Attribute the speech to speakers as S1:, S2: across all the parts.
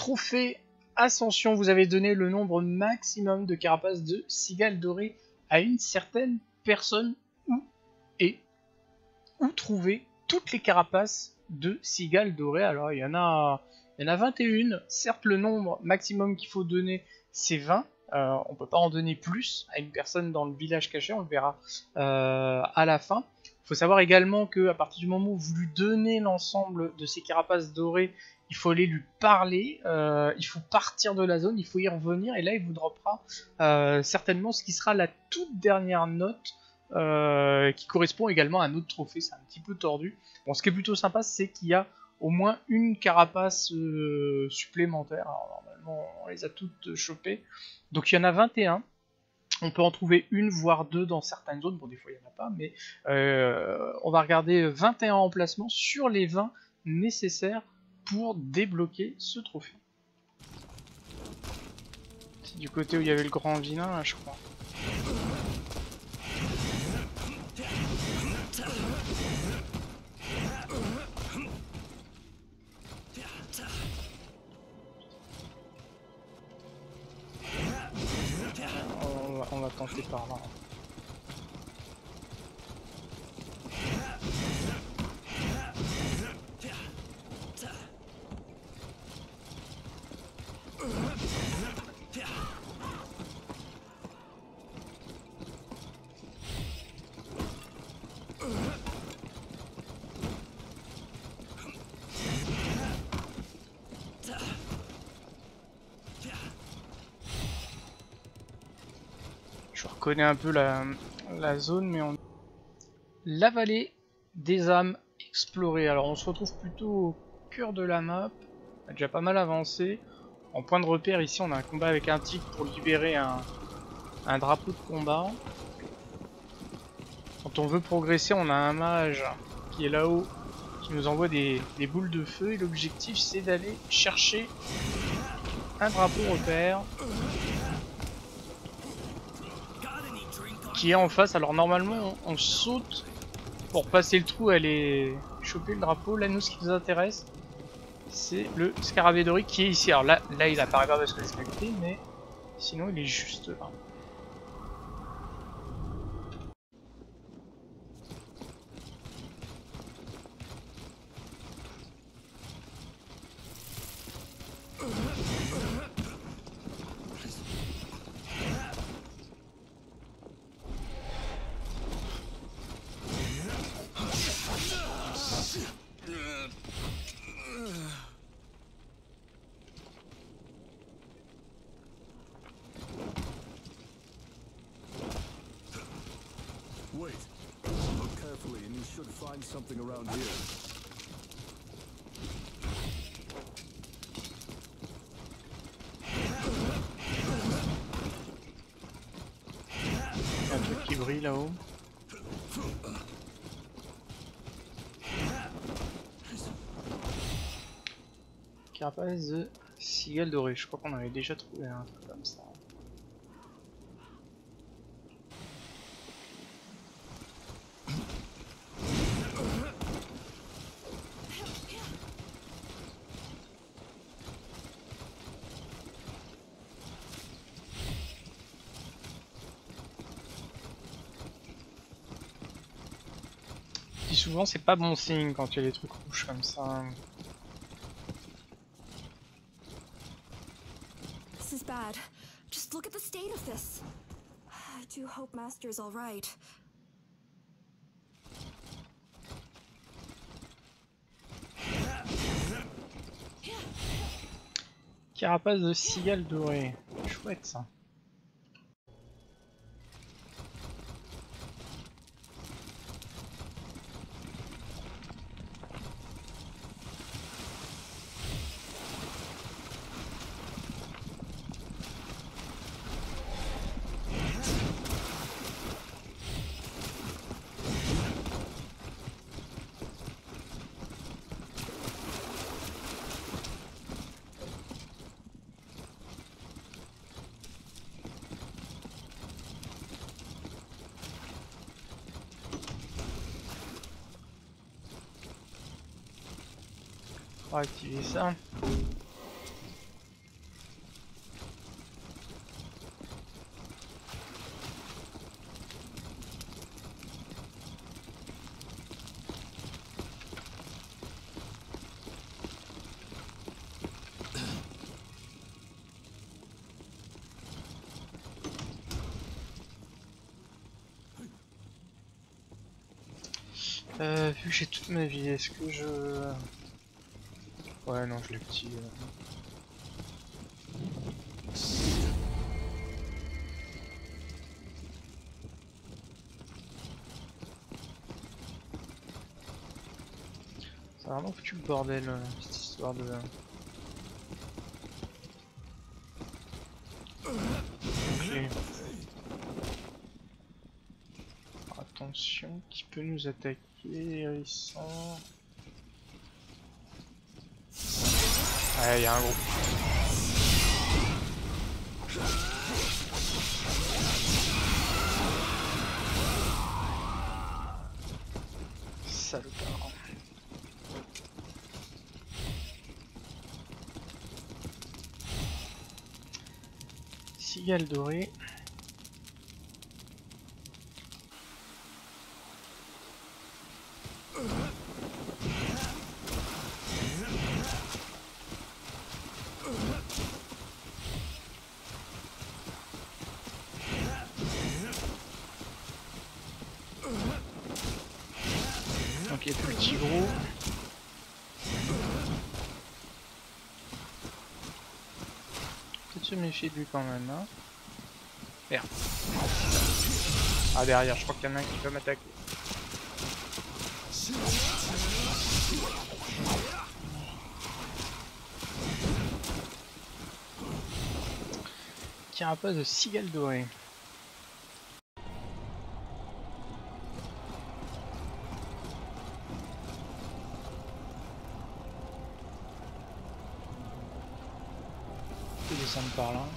S1: trophée Ascension, vous avez donné le nombre maximum de carapaces de cigales dorées à une certaine personne ou trouver toutes les carapaces de cigales dorées. Alors il y en a 21. Certes, le nombre maximum qu'il faut donner c'est 20. On peut pas en donner plus à une personne dans le village caché, on le verra à la fin. Il faut savoir également que à partir du moment où vous lui donnez l'ensemble de ces carapaces dorées, il faut aller lui parler, il faut partir de la zone, il faut y revenir, et là il vous droppera certainement ce qui sera la toute dernière note qui correspond également à un autre trophée. C'est un petit peu tordu. Bon, ce qui est plutôt sympa, c'est qu'il y a au moins une carapace supplémentaire. Alors, normalement, on les a toutes chopées. Donc il y en a 21. On peut en trouver une, voire deux dans certaines zones. Bon, des fois, il n'y en a pas, mais on va regarder 21 emplacements sur les 20 nécessaires pour débloquer ce trophée. C'est du côté où il y avait le grand vilain, là, je crois. On va tenter par là. Je reconnais un peu la zone, mais on... La vallée des âmes explorée. Alors on se retrouve plutôt au cœur de la map. On a déjà pas mal avancé. En point de repère, ici on a un combat avec un tigre pour libérer un drapeau de combat. Quand on veut progresser, on a un mage qui est là-haut, qui nous envoie des boules de feu. Et l'objectif c'est d'aller chercher un drapeau repère qui est en face. Alors normalement on saute pour passer le trou, aller choper le drapeau. Là nous ce qui nous intéresse c'est le scarabée doré qui est ici. Alors là il apparaît pas parce que c'est connecté, mais sinon il est juste là.
S2: Wait. Look carefully and you should find something around here.
S1: Il y a un truc qui brille là-haut. Carapace de cigale dorée. Je crois qu'on avait déjà trouvé un truc comme ça. Puis souvent c'est pas bon signe quand il y a des trucs rouges comme ça.
S3: This is bad. Just look at the state of this. I do hope Master's all right.
S1: Carapace de cigale dorée. Chouette ça. On va activer ça. Vu que j'ai toute ma vie, est-ce que je... Ouais, non, je l'ai petit. C'est vraiment foutu le bordel, cette histoire de... Ok. Attention, qui peut nous attaquer, hérisson. Ouais, il y a un gros. Salopard. Cigale dorée. Donc il n'y a plus le tigreau. Peut-être se méfier de lui quand même, hein. Merde. Ah, derrière, je crois qu'il y en a un qui peut m'attaquer. Carapace de cigale dorée. Je peux descendre par là.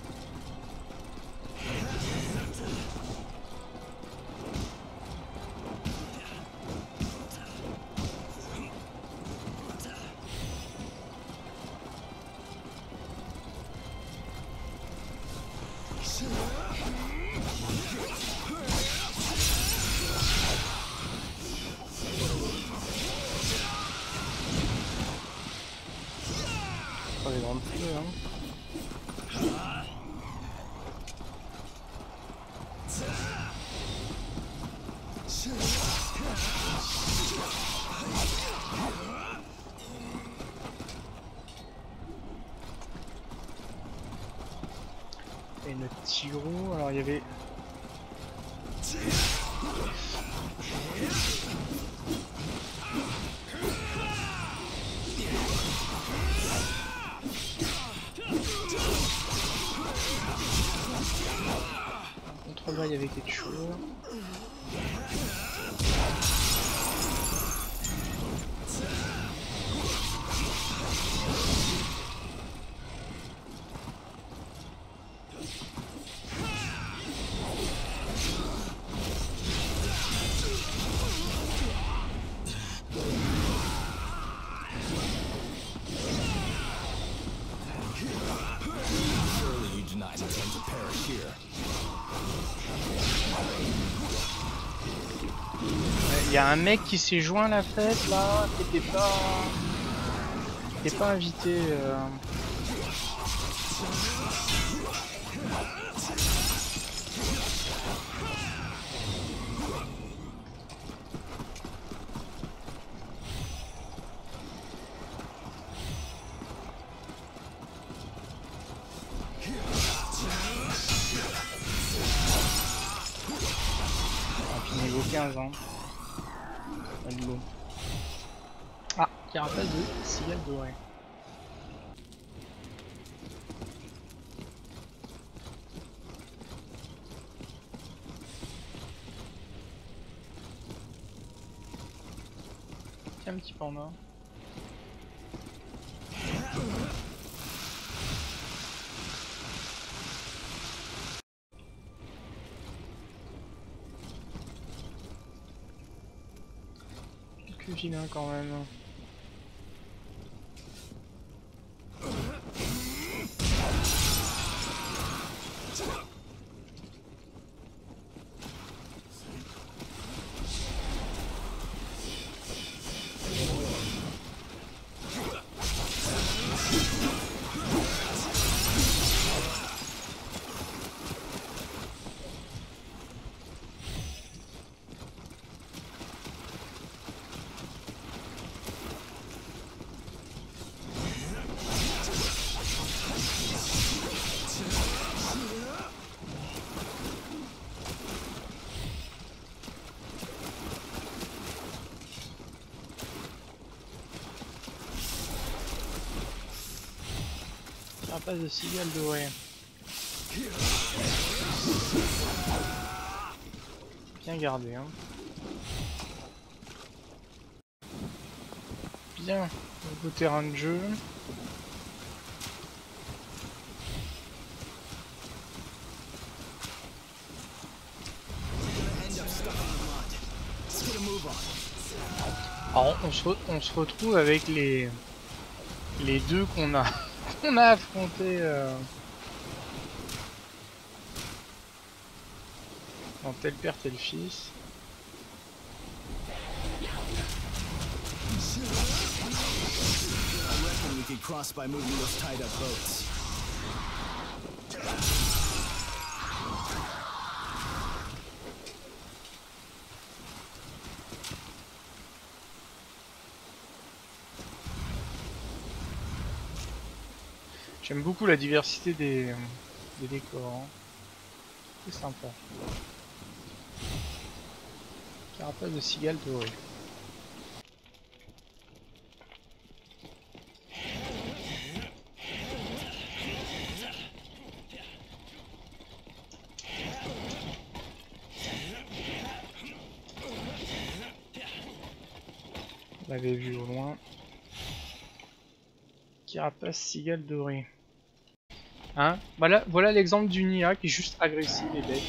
S1: Pas les grandes feux, hein. Et notre tigreau, alors il y avait... Contre là il y avait quelque chose.
S2: Surely you do not intend to perish here.
S1: Il y a un mec qui s'est joint à la fête là, qui était pas invité. Niveau 15 ans. Ah, carapace de cigale dorée. Tiens, un petit panda. Quelques vilains quand même. Carapace de cigale dorée. Bien gardé, hein. Bien, nouveau terrain de jeu. Alors on se retrouve avec les deux qu'on a qu'on a affrontés dans tel père tel fils.
S2: We could cross by moving those tied up boats.
S1: J'aime beaucoup la diversité des décors. Hein. C'est sympa. Carapace de cigale dorée. On l'avait vu au loin. Carapace cigale dorée. Hein? Voilà l'exemple d'une IA qui est juste agressive et bête.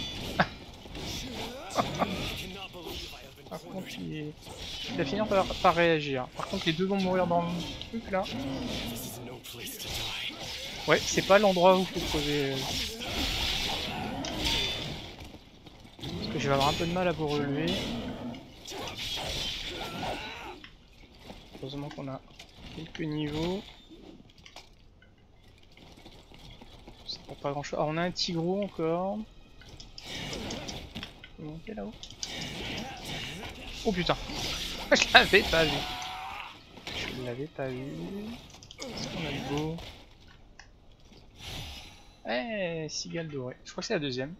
S1: Par contre, il va finir par réagir. Par contre, les deux vont mourir dans le truc là. Ouais, c'est pas l'endroit où il faut creuser. Parce que je vais avoir un peu de mal à vous relever. Heureusement qu'on a quelques niveaux. Ça prend pas grand chose. Ah, on a un tigreau encore. On peut monter là-haut. Oh putain! Je l'avais pas vu. Je l'avais pas vu. Qu'est-ce qu'on a de beau? Eh, cigale dorée. Je crois que c'est la deuxième.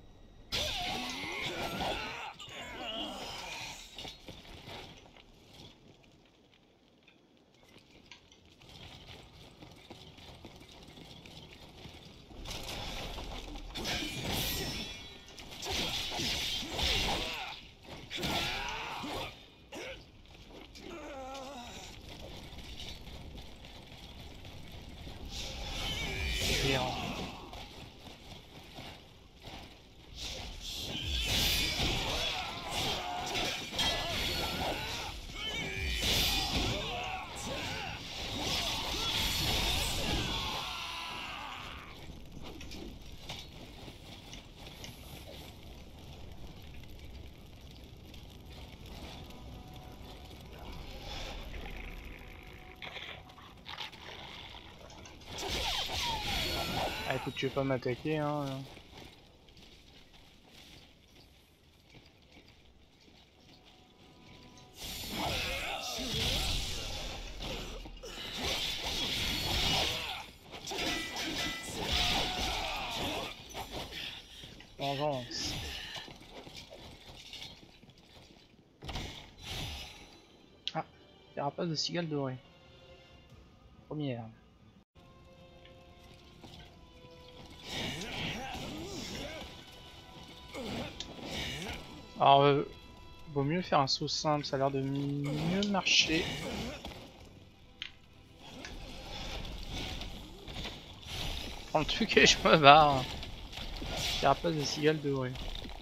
S1: Ah écoute, tu veux pas m'attaquer hein. Vengeance. Ah, carapace de cigale dorée. Première. Alors, vaut mieux faire un saut simple, ça a l'air de mieux marcher. Je prends le truc et je me barre. Carapace de cigale dorée.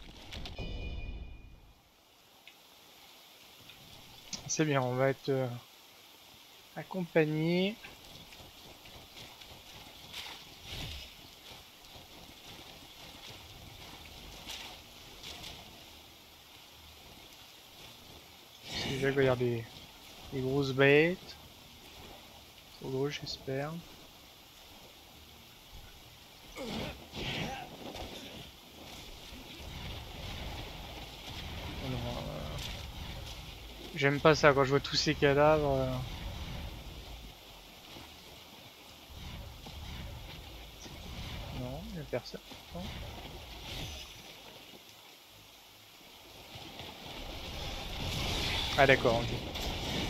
S1: C'est bien, on va être accompagné. Déjà qu'il va y avoir des grosses bêtes. Trop gros, j'espère. J'aime pas ça quand je vois tous ces cadavres. Non, il n'y a personne. Non. Ah d'accord, ok.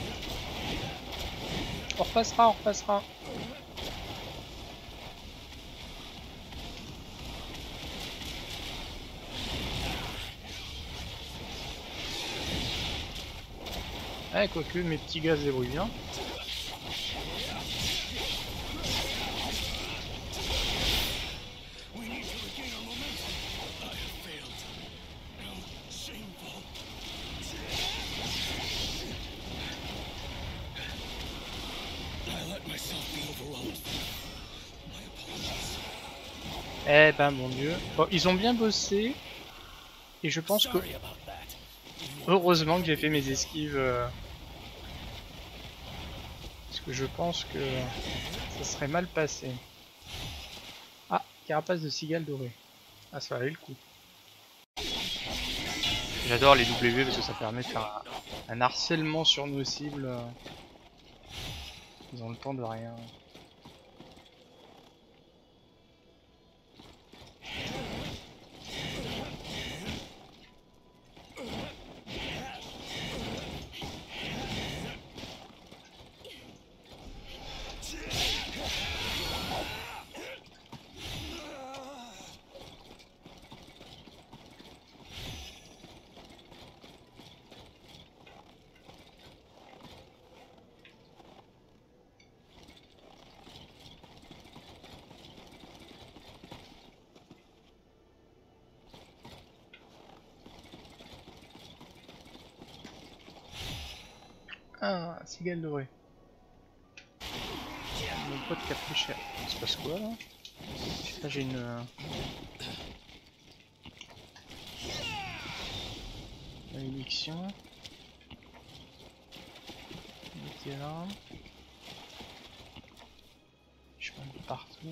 S1: On repassera, on repassera. Ouais, quoique mes petits gars se débrouillent bien. Eh ben mon dieu. Bon, ils ont bien bossé. Et je pense que... Heureusement que j'ai fait mes esquives. Parce que je pense que ça serait mal passé. Ah, carapace de cigale dorée. Ah, ça valait le coup. J'adore les W parce que ça permet de faire un harcèlement sur nos cibles. Ils ont le temps de rien. Ah, cigale dorée. Mon pote qui a pris cher. Il se passe quoi là? Là j'ai une... malédiction. Il était là. Je peux aller partout.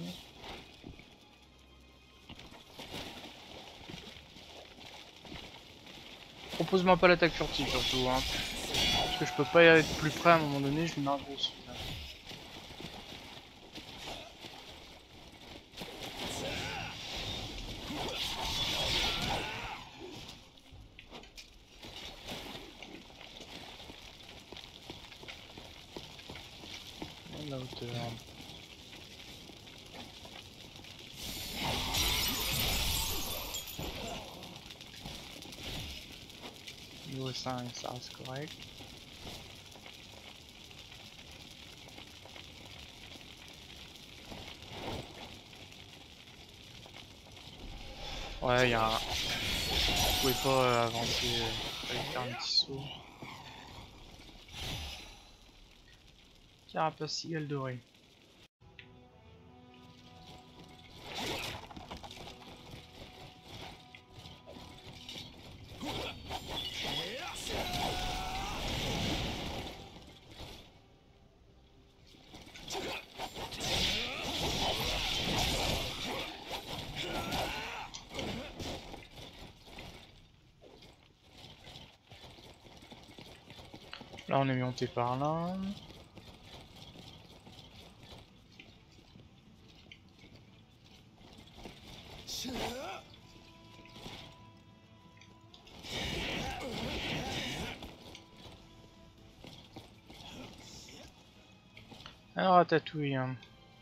S1: Propose-moi pas l'attaque furtive surtout, hein. Parce que je peux pas être plus près à un moment donné, je lui mets un gros dessus. La hauteur. Niveau 5, ça reste correct. Ouais, il y a un... Vous pouvez pas avancer, fallait faire un petit saut. Carapace cigale dorée. Là on est monté par là. Alors Ratatouille. Hein.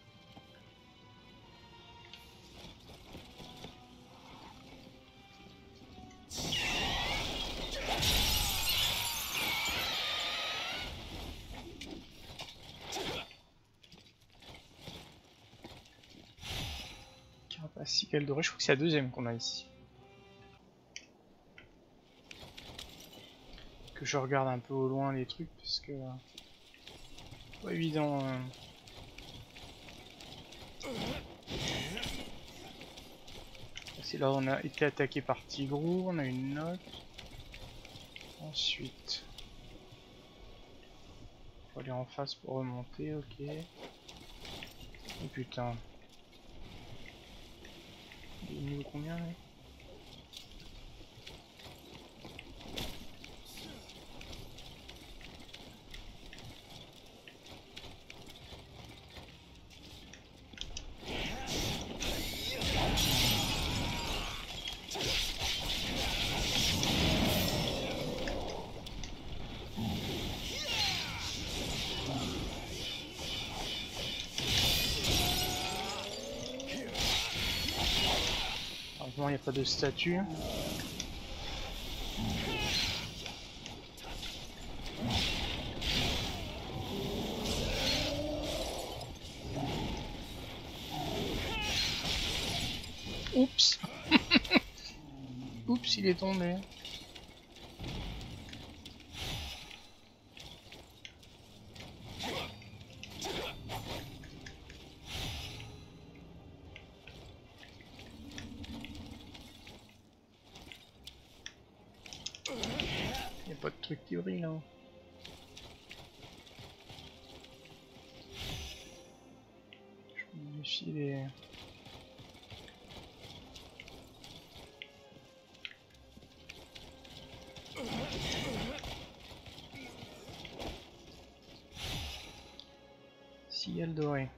S1: Carapace cigale dorée, je crois que c'est la deuxième qu'on a ici. Que je regarde un peu au loin les trucs parce que... pas évident. C'est là où on a été attaqué par Tigrou, on a une note. Ensuite, faut aller en face pour remonter, ok. Oh putain. Il est niveau combien là? Il n'y a pas de statue. Oups. Oups, il est tombé. Y a pas de truc qui brille là. Je me méfie les... Cigale dorée.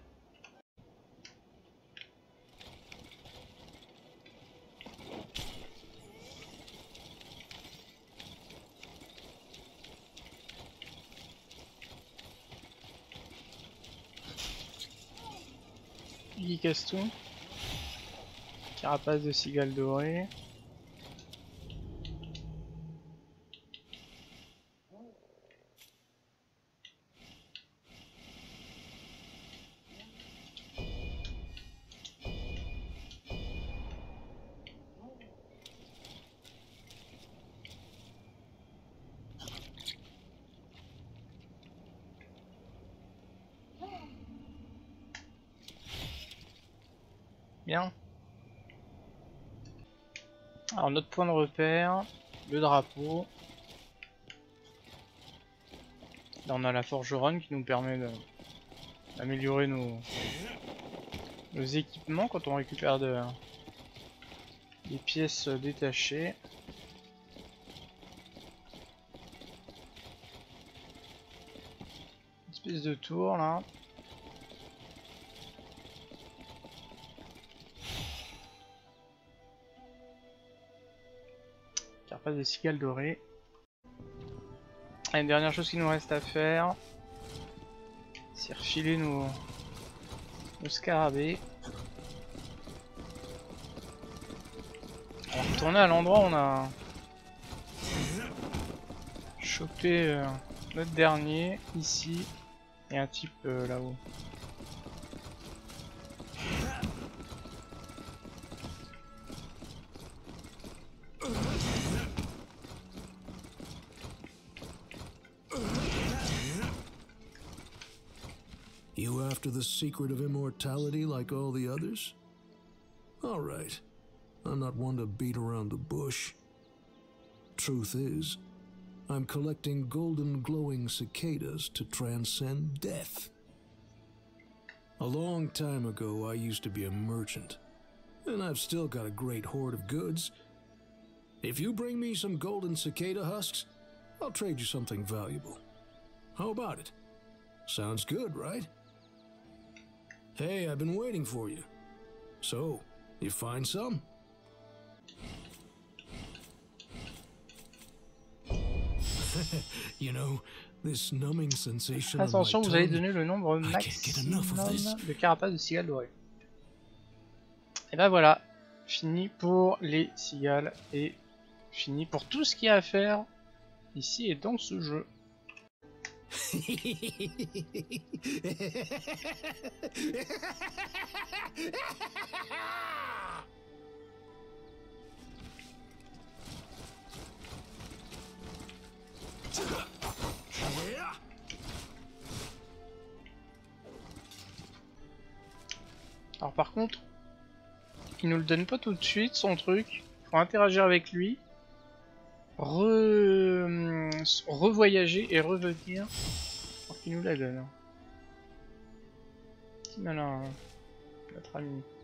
S1: Guy Caston. Carapace de cigale dorée. Bien. Alors notre point de repère, le drapeau. Là on a la forgeronne qui nous permet d'améliorer nos équipements quand on récupère des pièces détachées. Une espèce de tour là. Carapace de cigale dorée. Et une dernière chose qu'il nous reste à faire, c'est refiler nos scarabées. On va retourner à l'endroit où on a chopé notre dernier, ici, et un type là-haut.
S2: You after the secret of immortality like all the others? All right. I'm not one to beat around the bush. Truth is, I'm collecting golden glowing cicadas to transcend death. A long time ago, I used to be a merchant, and I've still got a great hoard of goods. If you bring me some golden cicada husks, I'll trade you something valuable. How about it? Sounds good, right? Hey, I've been waiting for you. So, you find some? You know, this numbing sensation
S1: Attention,
S2: on my
S1: vous allez
S2: tongue,
S1: donner le nombre
S2: I can't get enough of this.
S1: maximum de carapaces de cigales dorées. Et ben voilà, fini pour les cigales et fini pour tout ce qu'il y a à faire ici et dans ce jeu. Alors par contre, il nous le donne pas tout de suite son truc, faut interagir avec lui, revoyager et revenir pour qu'il nous la donne. Petit malin, notre ami.